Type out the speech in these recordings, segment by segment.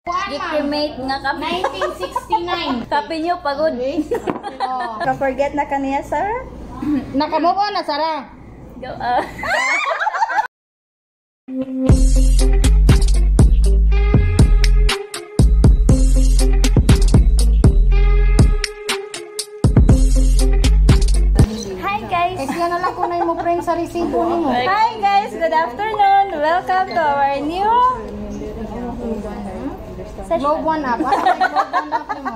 Gikrimate nga kami. 1969. Kape nyo, pagod. Ka-forget na kaniya, Sarah? Nakamove on na, Sarah. Go, Hi guys! Kaya na lang kung na mo print sa resibo nimo. Hi guys, good afternoon. Welcome to our new Globe One up. Globe One up mo.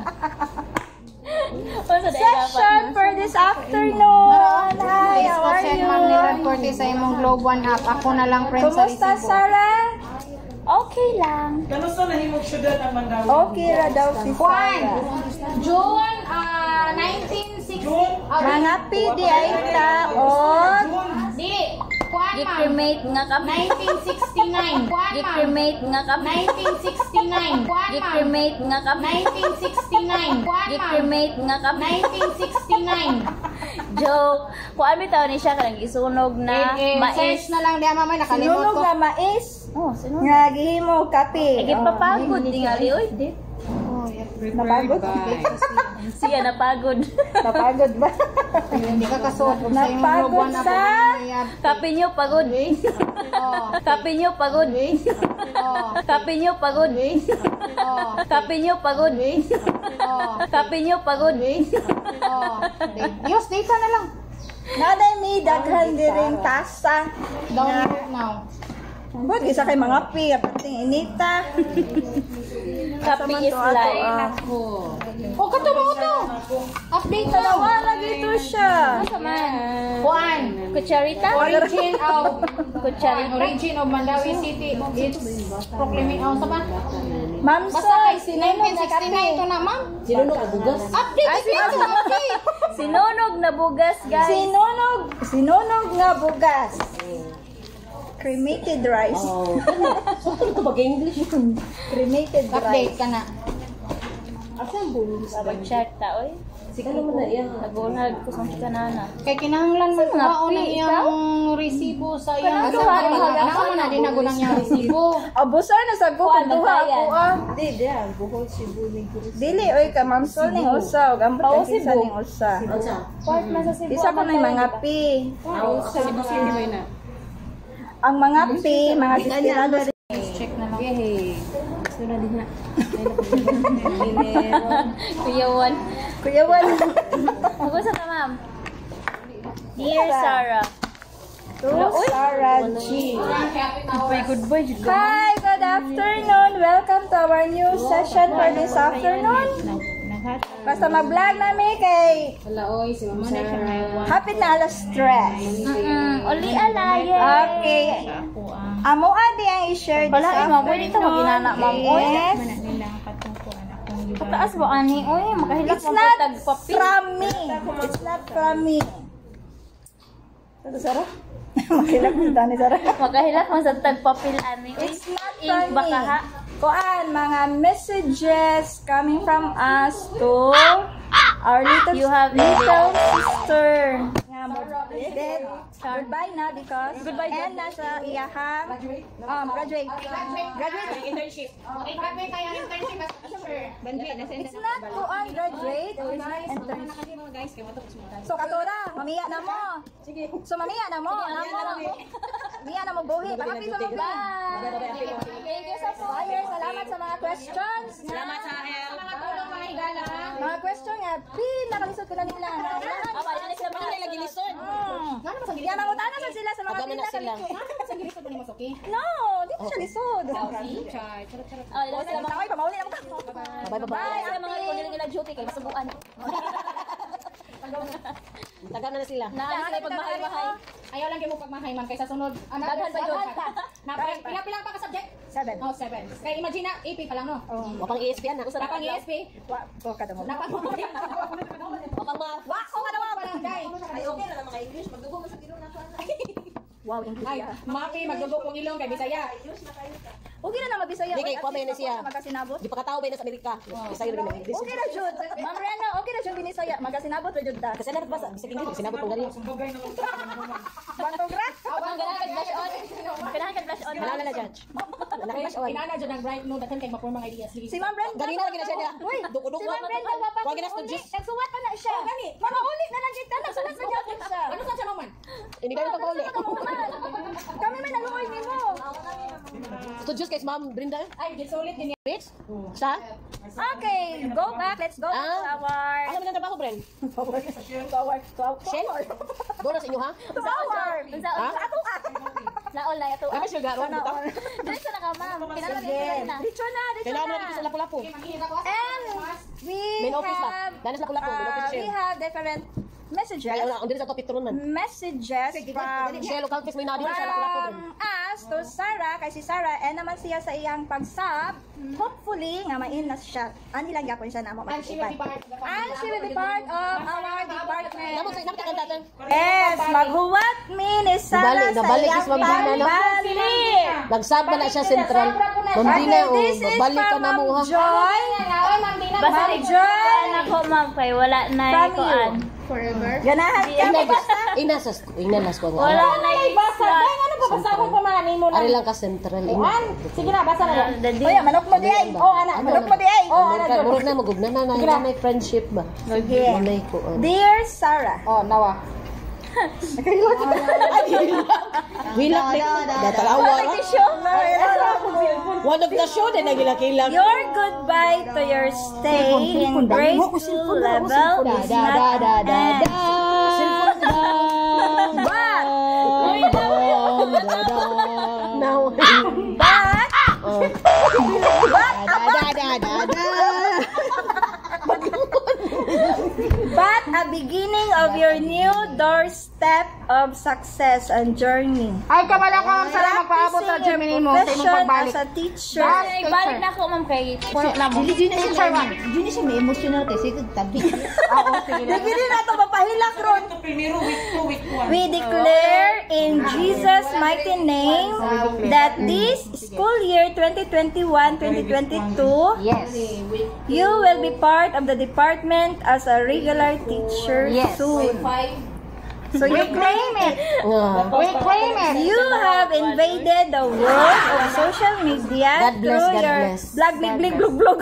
session for this afternoon. Hi, how are you? Man nila Cortez sa imong Globe One up. Ako na lang print sa Kumusta, resibo. Sarah? Okay lang. Kanusta nahimog syudad ang Mandawi? Okay ra daw si Sarah. June 1960. Mga pidi ay taon. Di. Kuan man. Gikrimate nga kami. 1969. Kuan man. Gikrimate nga kami. 1969. Kuan man. Gikrimate nga kami. 1969. Kuan man. Gikrimate nga kami. 1969. Joke. Kuan bitaw ni siya kanang isunog na mais. Search na lang diya mamay nakalimot Sinunog ko. na mais. Oh, sino? Nga gihimo kape. Agi papagod tingali oy. Napagod? Siya napagod. Napagod ba? Hindi ka kasuot sa imong Napagod Globe One up. sa Kape nyo, pagod. Kape nyo, pagod. Kape nyo, pagod. Kape nyo, pagod. Kape nyo, pagod. Use data na lang. naday mi daghan diring tasa. Download now. Huwag isa kay mga pi, apating inita. Kape is life. O kato mo to. Update na lang. Dalawa lagi ito siya. Kuan. Kucharita? Kucharita? Origin of Mandawi City. It's proclaiming sa ba? Ma'am Basta Soy, kay sinunog na 1969 ito kape. na, ma'am. Sinunog ang bugas? Update ito. Update. Sinunog na bugas, guys. Sinunog nga bugas. Cremated rice. Saan ito mag-English? Cremated Update rice. ka na. Kucharita, oy. Ano mo na yan? Nagulhag ko sa kanana. Kay kinahanglan mo Nga, mao na pi, iyang resibo sa iyang Kanang duha, Ako na din ako nang iyang resibo. Abusa na sa ko Kuan, duha bantayan. ko ah. Hindi, yan. Buhol si Buning Cruz. Dili oy ka Ma'am Sol ning usa, gambot Oo, ang isa Cebu. ning usa. Part man sa Cebu. Isa ko na yung mga pi. Sibu-sibu na. Ang mga pi, mga destinado Check na lang. Kuyawan. Kuya Wan. Magusa ka, ma'am. Dear Sarah. To Sarah G. Goodbye. Hi, good afternoon. Welcome to our new session for this afternoon. Basta mag-vlog namin kay Oy, si Mama na siya. hapit na alas stress. Uli alaye. Okay. Amo adi ang i-share this Wala, ma'am. Pwede ito maginana, ma'am. Oy. Yes. Pataas ba ani? Oy, makahilak It's mo not tagpapi. from me. It's not from me. Sarah? Makilak mo sa ni Sarah. Makahilak mo sa tagpapil ani. Oy, It's not ink from baka me. ha. Kuan, mga messages coming from us to our little, You have little sister. Nga mo. Then, goodbye na because and nasa iyahang graduate. Internship. Okay, grabe kaya internship as teacher. It's not kuan graduate. It's not internship. So katura, mamiya na mo. Sige. So mamiya na mo. Mamiya na mo buhi. Pakapi sa mga. Thank you sa flyers. Salamat sa mga questions. Salamat sa akin. Mga tulong mga higala. Mga question nga, nakalisod ko na nila. Aba, yan sila mga lagi lisod. Kaya mangutana sa sila sa mga Agano na sila. Sa gilisod ni Mosoki. No, di ko siya lisod. Oh, yan sila mga Ay, pamauli na mo ka. Bye, sila mga kunin nila duty kay masubuan. Taga na sila. Naan sila pagmahay-mahay. Ayaw lang kayo mo pagmahay man kaysa sunod. Daghan pa yun. Pila pa ka subject? 7. Oh, 7. Kaya imagine na, AP pa lang no? Wapang ESP yan. Napang ESP, Ko ka damo. napang Wapang math. Wako ka naman barangay. Ay, okay na lang mga English. Magdugo mo sa kilo na. Wow, English. Ay, maki magdugo kong ilong kay Bisaya. Okay na na magbisaya. Di kay kuha may na siya. Magasinabot. Di pa katao ba na sa Amerika? Isa yun rin. Okay na jud. Ma'am Rena, okay na jud binisaya. Magasinabot ra jud ta. Kasi na ba sa English sinabot pang ganyan. Bantogra. Ang ganahan ka flash on. Ganahan ka flash on. Wala na judge. Wala na siya. Inana dyan ang bright no, dakan kay mapurmang ideas. Si Ma'am Brenda. Ganina lagi na siya niya. Uy, Duko-duko. si Ma'am Brenda papag. Kuha ginas to juice. Nagsuwat pa na siya. Gani. Mamauli na lang kita. Nagsuwat sa gyapon siya. Ano sa siya naman? Hindi ganito pa uli. Kami man naluoy nimo. To juice kay Ma'am Brenda. Ay, gisulit din. Rich? Sa? Okay, go back. Let's go to our Ano man ang trabaho, Bren? Shell? Doon na sa inyo, ha? Naol na ito. Ano siya garo? Dito na ka, ma'am. Kinala na. Dito na. Kailangan na dito sa lapu-lapu. And we Main office ba? have Dahil sa lapu-lapu. Main office we siya. have different messages. Kaya ang dito sa topic turon man. Messages from Siya local face may nadi sa lapu-lapu. us to Sarah, kay si Sarah, and naman siya sa iyang pag-sub, hopefully, nga main na siya. Ani lang yapon siya na mo And she will be matipay. part of the And she will be part of our department. Namot ka kanta. Yes, maghuwat mi ni Sarah sa Nabalik iyang is Ma'am Dina, no? pagbalik. Nagsab na siya central. Ma'am Dina, this is balik ka from na mo, ha? Ma'am Joy. Basta Ma'am Joy. ako, ma'am, kay wala na From ikuan. Ganahan ka mo basta. Inalas ko nga. Wala na Basa, dahil ano ba basa mo pamanin mo Ari lang ka central. Sige na, basa na lang. Oy, manok mo di ay. Oh, ana, manok mo di ay. Oh, ana. Murag na magugna na may friendship ba? Sige. Nanay ko. Dear Sarah. Oh, nawa. Hilak na. Datalawa ra. One of the show din nagilakilang. Your goodbye to your stay in grade school level is not an end. But, but a beginning of your new doorstep of success and journey. Ay, kamala ka, ma'am, sana magpaabot sa Germany mo sa imong Profession pagbalik. as a teacher. Ay, balik na ako, ma'am, kay point na mo. Teacher, ma'am. Yun siya may emotional kasi ito tabi. Oo, sige na. Hindi na ito mapahilak ron. We declare in Jesus' mighty name that this school year 2021-2022, Yes. you will be part of the department as a regular teacher soon. So you claim it. We claim it. You have invaded the world of social media God bless, through God your bless. blog, blig, blog, blog.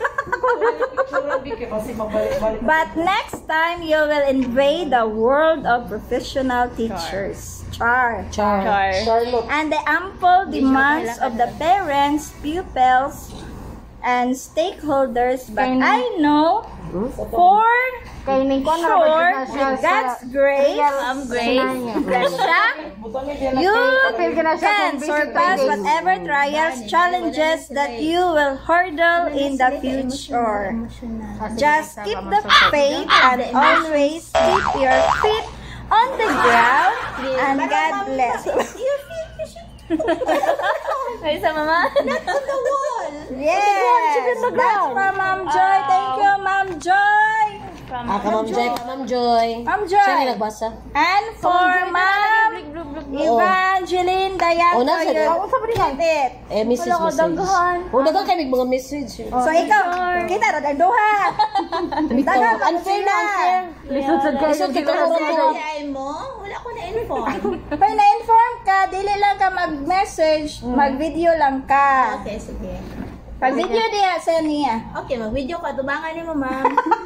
But next time, you will invade the world of professional teachers. Char. And the ample demands of the parents, pupils, and stakeholders. But I know for Kay ning ko na sure, with God's grace, Gracia, you can surpass whatever trials, challenges that you will hurdle in the future. Just keep the faith and always keep your feet on the ground, and God bless. Ay, sa mama. Yes, that's from Ma'am Joy. Thank you, Ma'am Joy. Ma'am Joy, Ma'am Joy. Ma'am Joy. Siya rin nagbasa. And for Ma'am Evangeline Dayan, Oh, nasa so you keep it. Message. Dagan kayo mga message. So ikaw, kita ra ang duha. Dagan ka sila. Lisod ka ko ron. Wala ko na-inform. Pag na-inform ka, dili lang ka mag-message, mag-video lang ka. Okay, sige. Pag video diya sa niya. Okay, mag-video ka. Tubangan ni mo, ma'am.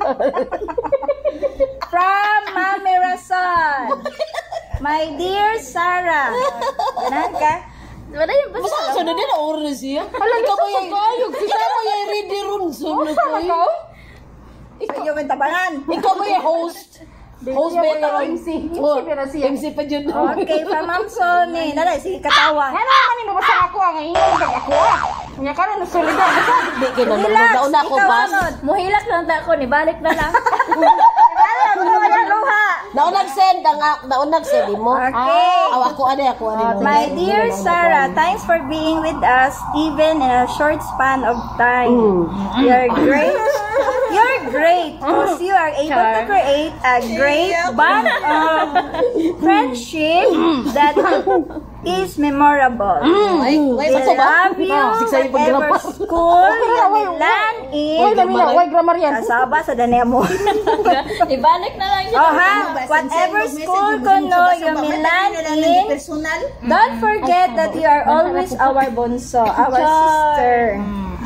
From Mami Rason. My dear Sarah. Ganan ka? Wala yung basta. Basta sa din oras siya. Hala ka ba yung kayog? Kita mo yung ready room zoom na ko. Ikaw yung tabangan. Ikaw ba yung host? Host ba yung MC? MC pa dyan. Okay, from Ma'am Sony. Nalay, sige katawa. Ano naman yung mabasa ako ang ingin kag ako. Nya karon na solidan. Hindi ka na nauna ako ikaw pas. anod. Muhilak lang ta ako, ni balik na lang. Alam, wala luha. Naunag send mo. Okay. Ako ano. My dear Sarah, thanks for being with us even in a short span of time. Your great because you are able to create a great bond of friendship that is memorable. We love you whatever school you will land in. Kasaba sa dania mo. Ibalik na lang siya. Oh ha, whatever school kuno you will land in, don't forget that you are always our bunso, our sister.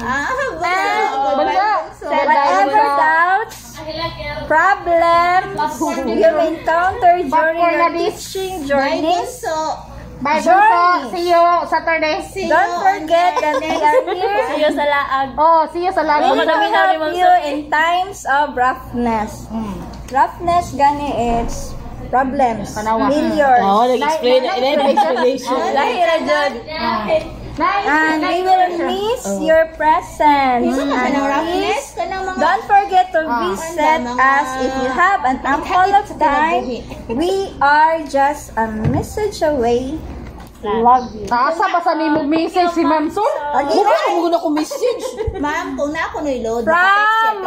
Whatever doubts, problems you encounter during your teaching journeys, See you Saturday. don't forget that we are here See you sa laag. Oh, see you sa to help you in times of roughness. Roughness gani is problems, failures. Oh, nag-explain na explanation. Lahi ra jud. And we will miss your presence. And please, don't forget to visit us if you have an ample of time. We are just a message away. Love you. Asa ba sa nimo message si Ma'am Sol? Mukha mo na ko message. Ma'am, kung na ako na-load, From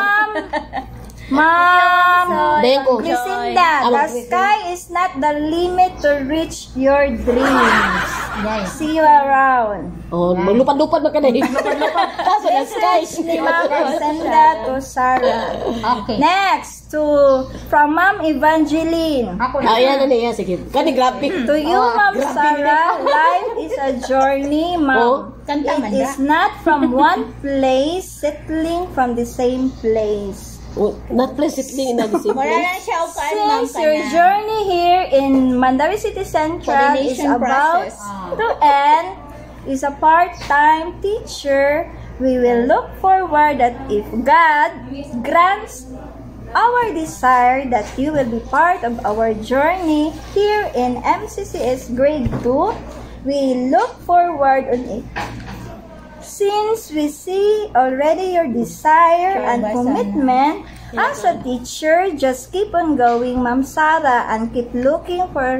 Ma'am Bengo. Lucinda, the sky is not the limit to reach your dreams. See you around. Oh, maglupad-lupad ba ka na? Kaso na sky. Ni Ma'am Lucinda to Sarah. Okay. Next, from Ma'am Evangeline. Ayan na niya, sige. Kani graphic. To you, Ma'am Sarah, life is a journey, Ma'am. It is not from one place, settling from the same place. Not pleasantly in the same place. Since your journey here in Mandawi City Central is about to end, is a part-time teacher, we will look forward that if God grants our desire that you will be part of our journey here in MCCS Grade 2, we look forward on it. Since we see already your desire and commitment as a teacher, just keep on going, Ma'am Sarah, and keep looking for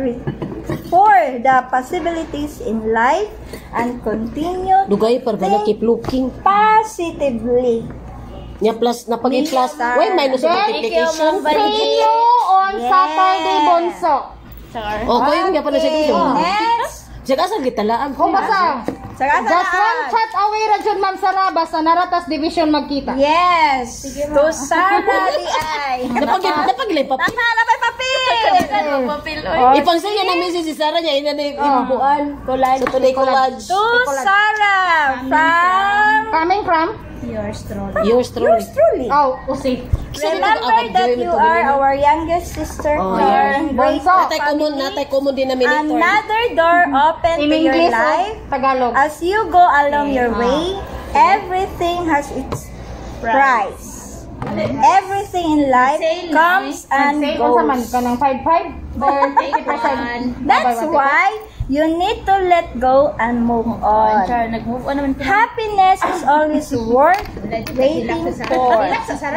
the possibilities in life and continue Dugay pa ba na keep looking? positively. Nya plus na pag plus. Why minus sa multiplication? See you on Saturday, Bonso. Oh, ko yung nga pala siya dito. Next, Siya kasal gitalaan. Kung basta, just one chat away ra jud Ma'am Sarah basta naratas division magkita. yes, to Sarah di ay. Napagilay pa. Napay papel. Papil. Ipangsaya na message si Sarah niya. Ina na ibubuan. Collage. Sa tuloy collage. To Sarah from Coming from? Yours yours truly. truly. Oh, usi. Remember that you are our youngest sister here in Grade Natay common denominator. Another door open In to your English, life. Tagalog. As you go along your way, everything has its price. Everything in life comes and Kung sa man goes. ka ng 5-5 or 50%. That's why you need to let go and move on. Char, nag-move on naman. Happiness is always worth waiting for.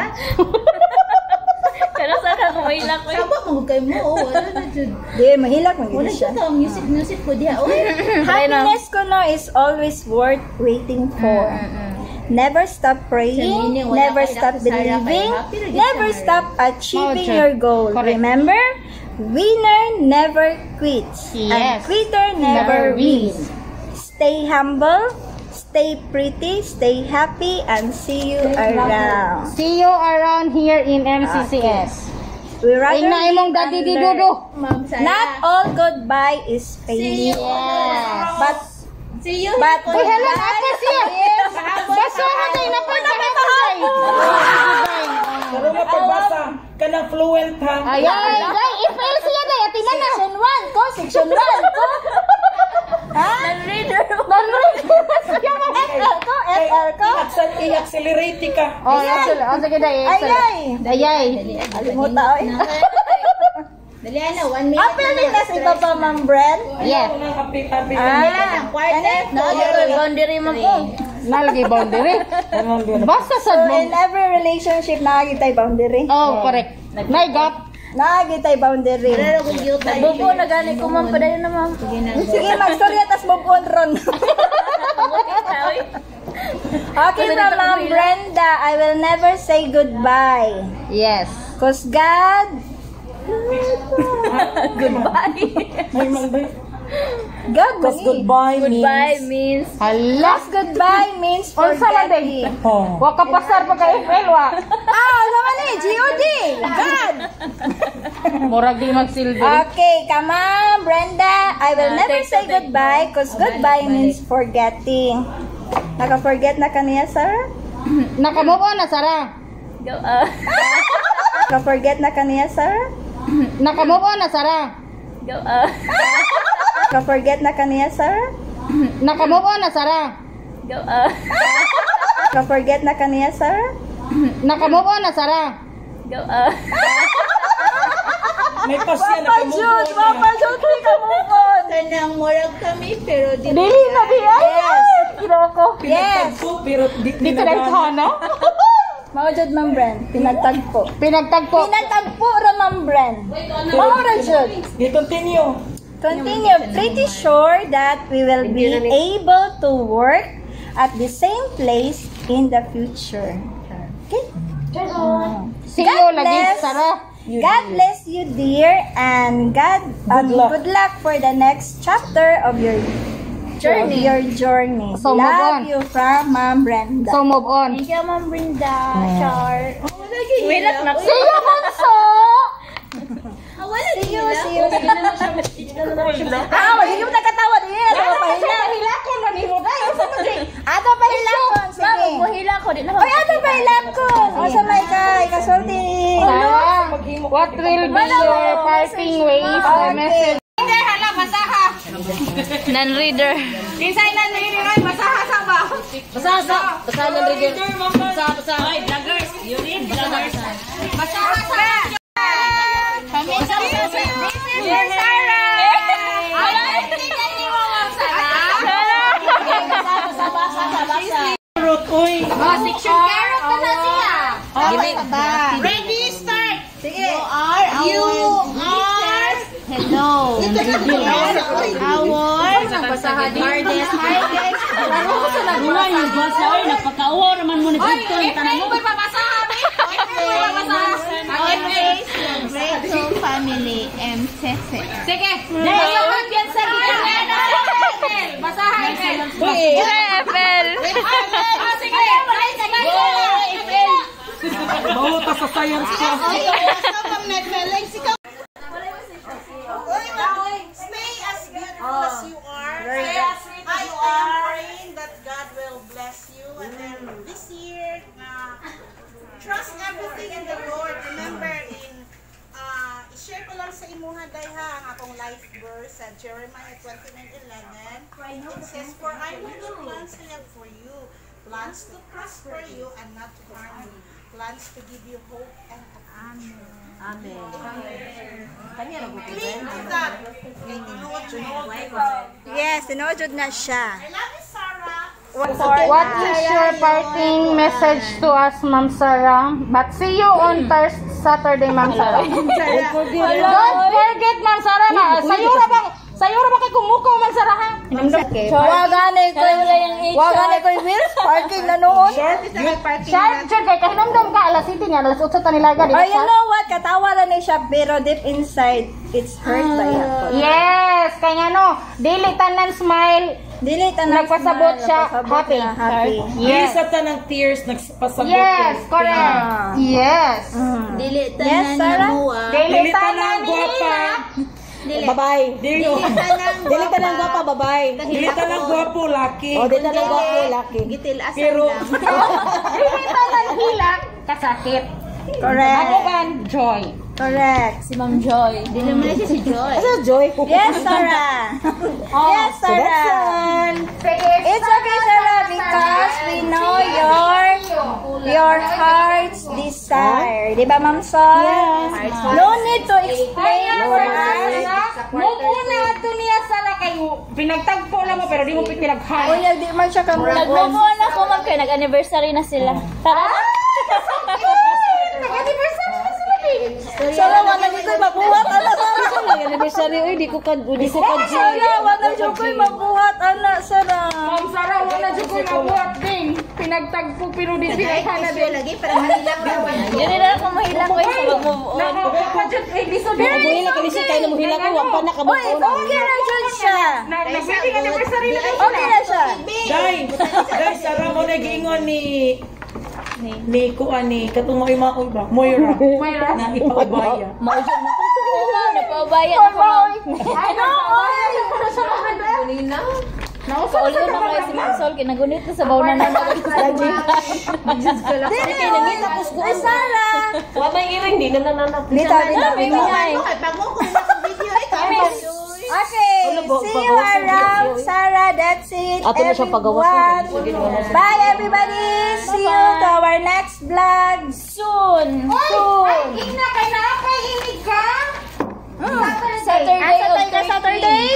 Pero saan ako may lak ko. Sabak mo kay mo. Wala na jud. Di, mahilak mo Wala siya. siya ka music ko diha. Oy. Happiness ko no is always worth waiting for. Never stop praying, never stop believing, never stop achieving your goal. Remember, winner never quits, and quitter never wins. Stay humble, stay pretty, stay happy, and see you around. See you around here in MCCS. We rather Ina imong daddy di dudu. Ma'am Sarah. not all goodbye is failure, but See you. Uy, hello, ate siya. Basta na tayo na pala Pero mapabasa ka ng fluent ha. Ayan, guys, i-fail siya na. Ati man na. Section 1 ko, Section 1 ko. Ha? Non-reader. FL ko, FL ko. I-accelerate ka. Oh, sige na. Ayay. Ayay. Alimuta, oy. Dali na 1 minute. Apel din na si Papa Ma'am Brent. Yes. Unang kapi-kapi. Quarter. Boundary mo ko. Nalagay boundary. Basta So sad mo. in every relationship, nakagitay boundary. Oh, correct. Naigap. Nakagitay boundary. Pero kung you tayo. Bubo na gani ko man pa dayon na ma'am. Sige, mag-storya, tas mabuon ron. Okay, from Ma'am Brenda, I will never say goodbye. Yes. Cause God, Goodbye. God Because mani. goodbye means... Hala. Cause goodbye means Unsa man day? forgetting. Oh. Wa ka pasar pa ka FL wa. Sama ni, G.O.D. God. Murag di magsilbi. Okay, come on, Brenda. I will never say goodbye cause goodbye means forgetting. Naka-forget na kaniya, Sarah? Naka-move on na Sarah. Go, Naka-forget na kaniya, Sarah? Naka-move on na Sarah. go, Naka-forget na kaniya, Sarah? Naka-move on na Sarah. go, Naka-forget na kaniya, Sarah? Naka-move on na Sarah. go, May pasya na Papa Jude, di ka move on. Kanang murag kami pero di Dili na di ay. Giroko. Yes. Pinagtagpo, pero di Di ka lang sana. Mao jud, Ma'am Bren. Pinagtagpo. Pinagtagpo. Pinagtagpo ra, Ma'am Bren. Mao ra jud. I-continue. Continue. Pretty sure that we will be able to work at the same place in the future. Okay? See you God lagi bless. Sarah. God bless you, dear, and good luck for the next chapter of your journey. So, move Love on. you from Ma'am Brenda. So move on. Thank you, Ma'am Brenda. Char. Wait, na. See you Monso. See you. Hindi mo nakatawa din. Hilakon man imo dayo sa pagdi. Ato pa hilakon. Sige. Buhila ko. Di na Oy, ato pa hilakon. O, sa may kay kasulti. Sarah, what will be your parting ways or message? Non-reader. Kinsay na niri ay basaha sa ba? Basaha ng reader. Basaha. Ay, vloggers. You read vloggers. Basaha sa. Dear Sarah. Carrot, uy. Section carrot na na siya. Ready, start! Sige. You are hello. Our Nagbasaha din. hardest. Hi guys. Wala yung basa. Ay, napakauwa naman mo ni Oy, Victor. Tanong mo. Grateful family MCC. Sige. Basahan yan sa gitna. Basahan. Rebel. Sige. Mauta sa science class. Stay as beautiful as you are. I am praying that God will bless you. And then this year, trust everything in the Lord. Remember, i-share ko lang sa imuha dayha ang akong life verse sa Jeremiah 29:11. It says, "For I know the plans I have for you, plans to prosper you and not to harm you, plans to give you hope and a future." Cling to that. Kay tinuod jud mo. Yes, tinojod na siya. I love you, Sarah. What is your parting message to us, Ma'am Sarah? But see you on Saturday, Ma'am Sarah. Don't forget, Ma'am Sarah, na sayo ra ba kay kumukaw, Ma'am Sarah, ha? Wagane ko Wills parking na noon. Sharp, kay kahinumdum ka, alas 7 nga, alas 8 ta nilaga, di ba? Oh, you know what? Katawa lang ni siya, pero deep inside, it's hurt by ako. Yes, kay nga no, dili tanan smile, Dili tanang nagpasabot siya, happy. happy. Yes. Isa ta ng tears, nagpasabot. Yes, correct. Yes. Dili Yes, tanan Sarah? na mua. Dili Dilitan tanan ng gwapa. Babae. Dili Dili ka ng gwapa, babae. Dilitan ng gwapo, laki. O, dili ka ng gwapo, laki. Gitilasan Pero, lang. Dili tanan hilak, kasakit. Correct. Ano ba? Joy. Correct. Si Ma'am Joy. Dili naman siya si Joy. Ano, Joy? Yes, Sarah. Yes, So that's Sarah. all. It's okay, Sarah, because we know your heart's desire. Di ba, Ma'am Sol? Yes. No need to explain for us. Nung una ito niya Sarah kayo, pinagtagpo lang mo pero di mo pinaghan. Unya, di man siya kamura. Nag-move ako, ma'am, kayo. Nag-anniversary na sila. Tara. Nag-anniversary na sila, babe. Sarah, wala nito mabuhat. Ano, Sarah? Anniversary, uy, di ko ka Sarah, wala siya ko'y mabuhat. Ano, Sarah? Ma'am Sarah, wala dyan ko mabuhat din. nagtagpo pero di pinakana din. Lagi para mahilang raw. Yun na ako mahilang ko sa mag-move on. Mahila ka siya tayo na mahila ko. Wag pa na ka Oy, okay na dyan siya. Nag-wedding anniversary na kayo. Okay na siya. Guys, sarang mo nag-iingon ni kuan ni katong mga ba? Moira. Na ipaubaya. Maudyan mo. Oo, napaubaya ako. Ano? Oy! Kaulo na kayo si Maxol. Kinagunit na sa bawna na Dili kay nangita ko Sara. Wa may iring di na nananap. Dito. Pag mo ko na video Okay, see you around, Sarah. That's it, Ato na siya pagawas. everyone. Bye, everybody. See you to our next vlog soon. Saturday.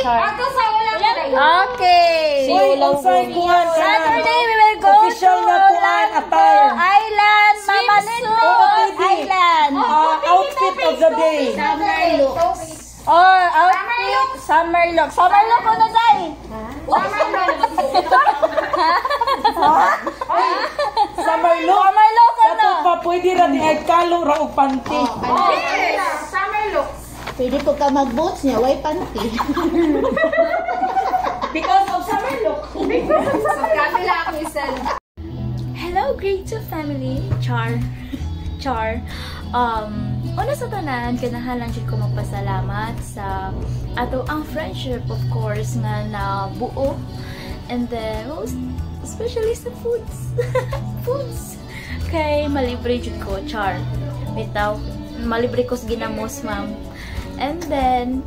Okay. Uy, unsay kuan ka Saturday we will go official to na kuan attire. Island, Mama Nindo Island. Outfit of the day. Or outfit, summer look. Summer look ko na day. Summer look. Summer look ko Sa na. pa pwede ra di ay kalo ra og panty. Pwede po ka mag-boots niya, way panty. Because of summer look. Hello, Grade 2 family. Char. Una sa tanan, kanahalan jud ko magpasalamat sa ato ang friendship, of course, nga nabuo. And then, especially sa foods. Foods. Kay malibre jud ko, Char. Bitaw, malibre ko sa ginamos, ma'am. And then,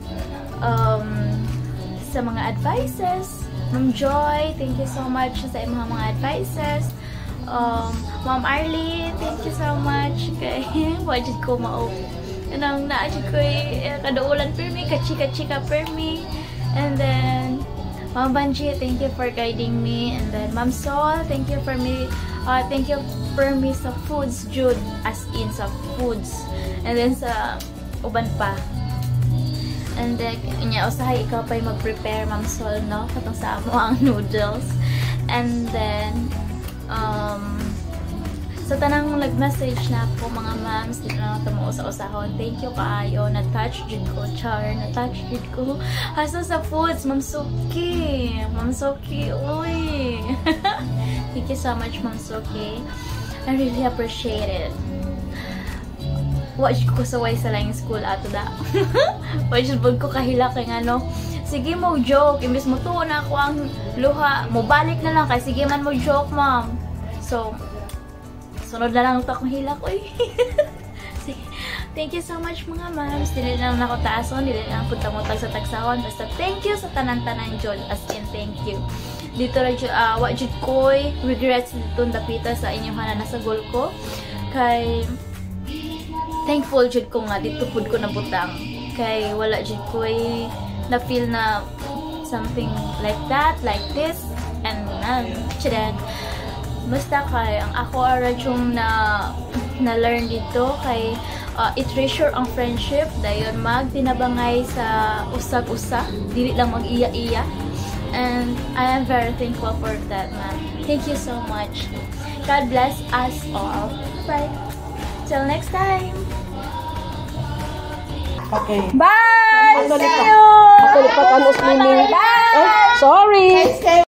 sa mga advices, Ma'am Joy, thank you so much sa imong mga advices. Ma'am Arlie, thank you so much. Kay wajud ko mao. Anong naajud ko kadaulan per me, kachika-chika per me. And then Ma'am Banji, thank you for guiding me. And then Ma'am Sol, thank you for me sa foods, Jude, as in sa foods. And then sa uban pa. And then, usahay ikaw pa'y mag-prepare, Ma'am Sol, no? Katong sa amo ang noodles. And then, sa tanang nag-message na po, mga ma'ams, dito na ito mo usa-usahon. Thank you kaayo. Na-touch jud ko, Char. Na-touch jud ko. Hasta sa foods, Ma'am Suki. Ma'am Suki, uy. Thank you so much, Ma'am Suki. I really appreciate it. Watch ko sa way sa lang school ato da. Watch ko kahila kay ano. Sige mo joke, imbes mo tuon na ako ang luha, mo balik na lang kay sige man mo joke, ma'am. So sunod na lang ito akong hilak, uy. Thank you so much mga ma'ams. Dili na lang ako taason, dili na lang punta-muntag sa tagsawan. Basta thank you sa tanan-tanan jud, as in thank you. Dito ra jud wajud koy regrets dito dapita sa inyong hanan sa goal ko. Kay thankful jud ko nga dito pud ko nabutang kay wala jud ko na feel na something like that, like this, and chidad. Basta kay ang ako ara jung na learn dito kay i-treasure ang friendship dayon magtinabangay sa usag-usa, dili lang mag-iya-iya. And I am very thankful for that, man. Thank you so much. God bless us all. Bye. Till next time. Okay. Bye! Ako See lipat. you! Ako lipat ano swimming. Bye! Sorry.